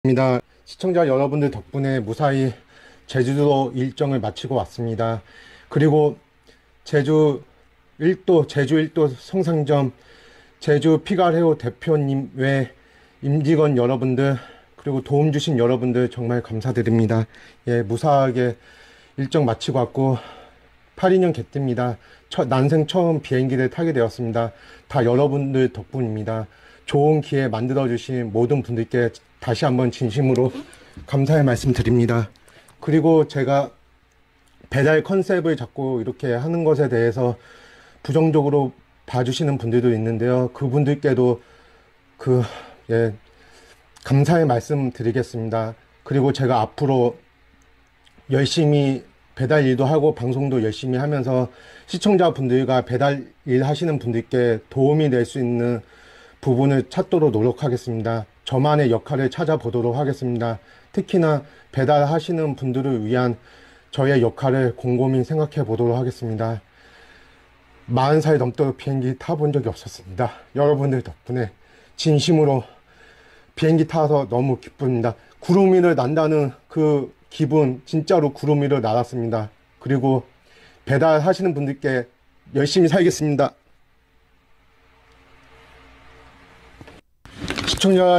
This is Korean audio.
입니다. 시청자 여러분들 덕분에 무사히 제주도 일정을 마치고 왔습니다. 그리고 제주 1도 성상점 제주 피가레오 대표님 외 임직원 여러분들 그리고 도움 주신 여러분들 정말 감사드립니다. 예, 무사하게 일정 마치고 왔고 82년 개띠입니다. 난생 처음 비행기를 타게 되었습니다. 다 여러분들 덕분입니다. 좋은 기회 만들어주신 모든 분들께 다시 한번 진심으로 감사의 말씀 드립니다. 그리고 제가 배달 컨셉을 잡고 이렇게 하는 것에 대해서 부정적으로 봐주시는 분들도 있는데요. 그분들께도 감사의 말씀 드리겠습니다. 그리고 제가 앞으로 열심히 배달 일도 하고 방송도 열심히 하면서 시청자분들과 배달 일 하시는 분들께 도움이 될 수 있는 부분을 찾도록 노력하겠습니다. 저만의 역할을 찾아보도록 하겠습니다. 특히나 배달하시는 분들을 위한 저의 역할을 곰곰이 생각해 보도록 하겠습니다. 40살 넘도록 비행기 타본 적이 없었습니다. 여러분들 덕분에 진심으로 비행기 타서 너무 기쁩니다. 구름 위를 난다는 그 기분, 진짜로 구름 위를 날았습니다. 그리고 배달하시는 분들께 열심히 살겠습니다. 시청자